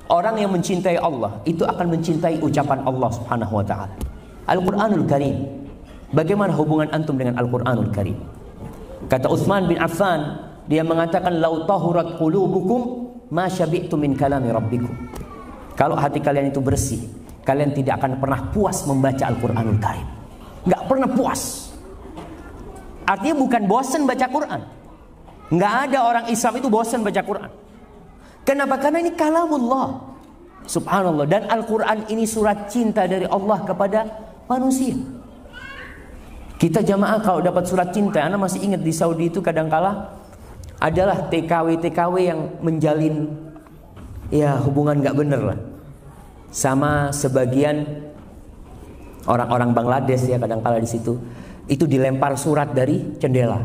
Orang yang mencintai Allah itu akan mencintai ucapan Allah Subhanahu wa taala. Al-Qur'anul Karim. Bagaimana hubungan antum dengan Al-Qur'anul Karim? Kata Utsman bin Affan, dia mengatakan lau tahurat qulubukum ma syabi'tum min kalami rabbikum. Kalau hati kalian itu bersih, kalian tidak akan pernah puas membaca Al-Qur'anul Karim. Enggak pernah puas. Artinya bukan bosan baca Quran. Enggak ada orang Islam itu bosan baca Quran. Kenapa? Karena ini kalamullah. Subhanallah. Dan Al-Quran ini surat cinta dari Allah kepada manusia. Kita jamaah kalau dapat surat cinta, Anda masih ingat di Saudi itu kadangkala adalah TKW yang menjalin ya hubungan gak bener lah sama sebagian orang-orang Bangladesh ya, kadangkala di situ itu dilempar surat dari jendela.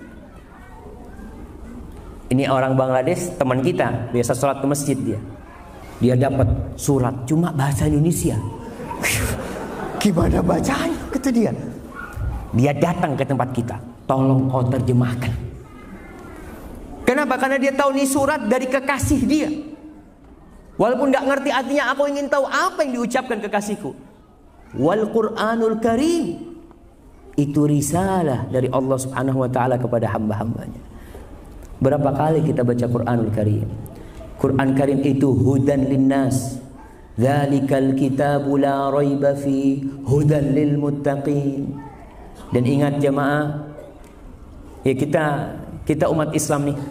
Ini orang Bangladesh, teman kita, biasa sholat ke masjid dia dapat surat cuma bahasa Indonesia. Gimana bacanya? Kata dia. Dia datang ke tempat kita, tolong kau terjemahkan. Kenapa? Karena dia tahu ini surat dari kekasih dia. Walaupun gak ngerti artinya, aku ingin tahu apa yang diucapkan kekasihku. Wal Qur'anul Karim, itu risalah dari Allah Subhanahu wa taala kepada hamba-hambanya. Berapa kali kita baca Qur'anul Karim? Qur'an Karim itu hudan linnas. Dzalikal kitabu la raiba fi hudan lil muttaqin. Dan ingat jamaah, ya kita umat Islam nih.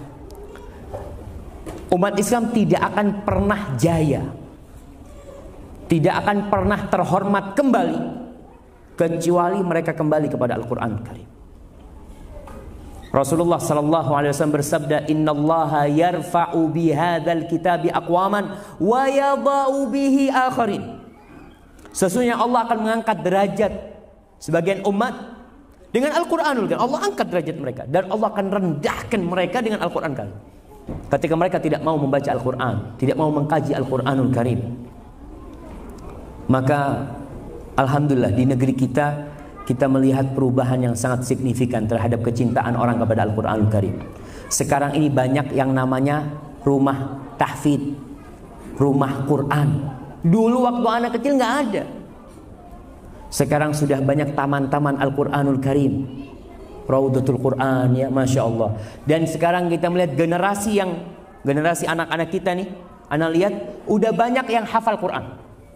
Umat Islam tidak akan pernah jaya, tidak akan pernah terhormat kembali kecuali mereka kembali kepada Al-Qur'anul Karim. Rasulullah sallallahu alaihi wasallam bersabda, "Innallaha yarfa'u bihadzal kitabi aqwaman wa yadha'u bihi akharin." Sesungguhnya Allah akan mengangkat derajat sebagian umat dengan Al-Qur'anul Karim. Allah angkat derajat mereka dan Allah akan rendahkan mereka dengan Al-Qur'an Karim. Ketika mereka tidak mau membaca Al-Qur'an, tidak mau mengkaji Al-Qur'anul Karim. Maka alhamdulillah di negeri kita melihat perubahan yang sangat signifikan terhadap kecintaan orang kepada Al-Qur'anul Karim. Sekarang ini banyak yang namanya rumah tahfidz, rumah Quran. Dulu waktu anak kecil nggak ada. Sekarang sudah banyak taman-taman Al-Qur'anul Karim, Raudatul Quran ya, Masya Allah. Dan sekarang kita melihat generasi anak-anak kita nih, anak lihat udah banyak yang hafal Quran.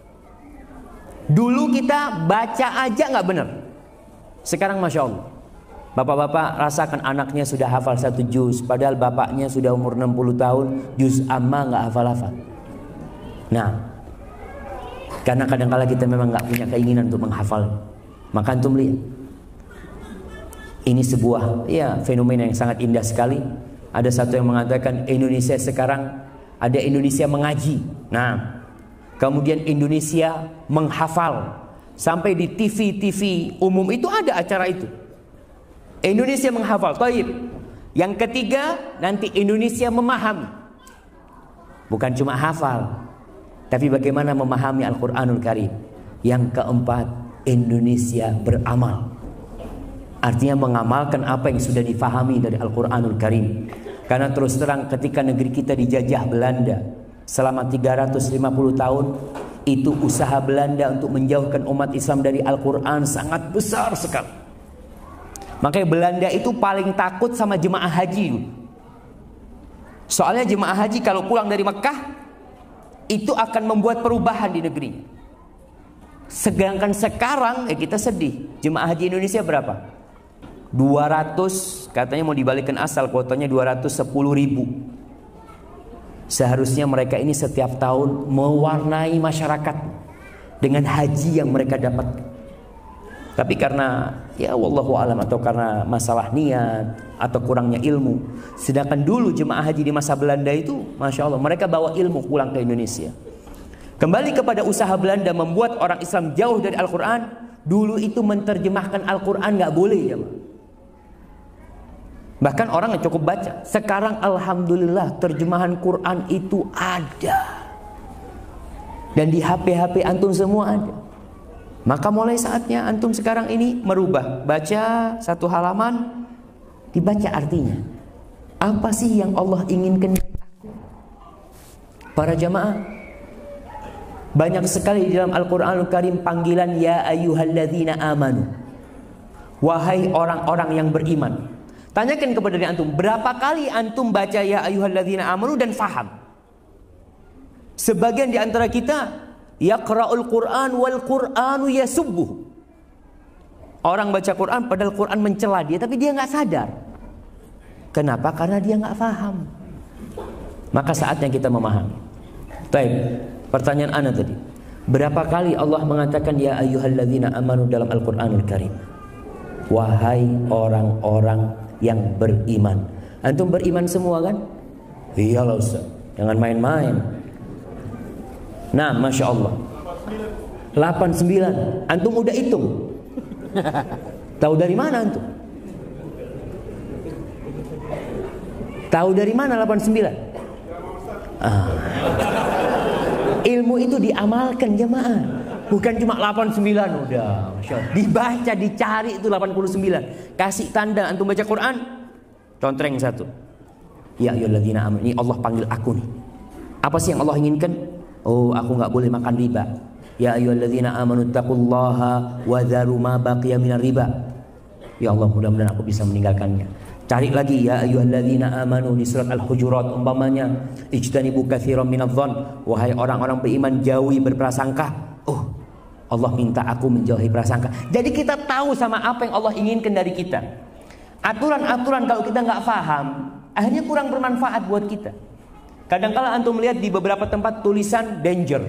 Dulu kita baca aja nggak bener. Sekarang Masya Allah, bapak-bapak rasakan anaknya sudah hafal 1 juz, padahal bapaknya sudah umur 60 tahun, juz amma nggak hafal-hafal. Nah, karena kadang-kala kita memang nggak punya keinginan untuk menghafal. Maka antum lihat, ini sebuah ya fenomena yang sangat indah sekali. Ada satu yang mengatakan Indonesia sekarang ada Indonesia mengaji. Nah, kemudian Indonesia menghafal. Sampai di TV umum itu ada acara itu. Indonesia menghafal. Taib. Yang ketiga, nanti Indonesia memahami. Bukan cuma hafal, tapi bagaimana memahami Al-Qur'anul Karim. Yang keempat, Indonesia beramal. Artinya mengamalkan apa yang sudah difahami dari Al-Qur'anul Karim. Karena terus terang ketika negeri kita dijajah Belanda selama 350 tahun, itu usaha Belanda untuk menjauhkan umat Islam dari Al-Quran sangat besar sekali. Makanya Belanda itu paling takut sama jemaah haji. Soalnya jemaah haji kalau pulang dari Mekah itu akan membuat perubahan di negerinya. Sedangkan sekarang kita sedih. Jemaah haji Indonesia berapa? 200, katanya mau dibalikkan asal kuotanya 210.000. Seharusnya mereka ini setiap tahun mewarnai masyarakat dengan haji yang mereka dapat. Tapi karena ya wallahu alam, atau karena masalah niat atau kurangnya ilmu. Sedangkan dulu jemaah haji di masa Belanda itu Masya Allah, mereka bawa ilmu pulang ke Indonesia. Kembali kepada usaha Belanda membuat orang Islam jauh dari Al-Quran. Dulu itu menerjemahkan Al-Quran gak boleh ya. Bahkan orang yang cukup baca. Sekarang alhamdulillah terjemahan Quran itu ada. Dan di HP-HP antum semua ada. Maka mulai saatnya antum sekarang ini merubah. Baca satu halaman, dibaca artinya. Apa sih yang Allah inginkan dari aku? Para jamaah, Banyak sekali di dalam Al-Quranul Karim panggilan ya ayyuhalladzina amanu. Wahai orang-orang yang beriman. Tanyakan kepada diri antum, berapa kali antum baca ya ayyuhalladzina amanu dan faham? Sebagian di antara kita yaqra'ul Qur'an wal Qur'anu yasubbuh. Orang baca Quran padahal Quran mencela dia, tapi dia nggak sadar. Kenapa? Karena dia nggak faham. Maka saatnya kita memahami. Baik. Pertanyaan ana tadi, berapa kali Allah mengatakan ya ayyuhalladzina amanu dalam Al-Qur'anul Karim? Wahai orang-orang yang beriman. Antum beriman semua kan? Iyalah Ustaz, jangan main-main. Nah, Masya Allah 89. Antum udah hitung? Tahu dari mana antum? Tahu dari mana 89? Ilmu itu diamalkan jemaah. Bukan cuma 89 udah. Masya Allah. Dibaca, dicari itu 89. Kasih tanda antum baca Quran. Contreng satu. Ya ayyuhalladzina amanu. Ini Allah panggil aku nih. Apa sih yang Allah inginkan? Oh, aku nggak boleh makan riba. Ya ayyuhalladzina amanu taqullaha wa dharu ma baqiya minar riba. Ya Allah, mudah-mudahan aku bisa meninggalkannya. Cari lagi ya ayyuhalladzina amanu di surat Al-Hujurat umpamanya ijtanibu katsiran minadh-dhon. Wahai orang-orang beriman, jauhi berprasangka. Oh, Allah minta aku menjauhi prasangka. Jadi kita tahu sama apa yang Allah inginkan dari kita. Aturan-aturan kalau kita nggak paham, akhirnya kurang bermanfaat buat kita. Kadang-kala antum melihat di beberapa tempat tulisan danger.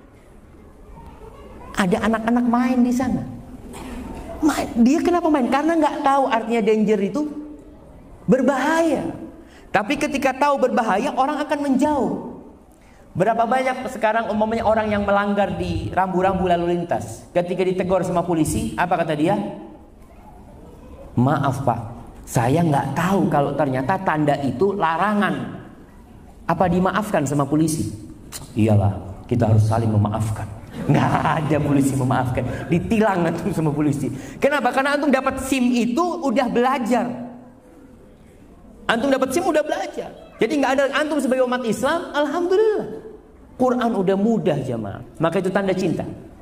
Ada anak-anak main di sana. Dia kenapa main? Karena nggak tahu artinya danger itu berbahaya. Tapi ketika tahu berbahaya, orang akan menjauh. Berapa banyak sekarang umpamanya orang yang melanggar di rambu-rambu lalu lintas, ketika ditegur sama polisi, apa kata dia? Maaf Pak, saya nggak tahu kalau ternyata tanda itu larangan. Apa dimaafkan sama polisi? Iyalah, kita harus saling memaafkan. Nggak ada polisi memaafkan, ditilang antum sama polisi. Kenapa? Karena antum dapat SIM itu udah belajar. Antum dapat SIM udah belajar. Jadi nggak ada antum sebagai umat Islam, alhamdulillah. Quran udah mudah jamaah. Maka itu tanda cinta.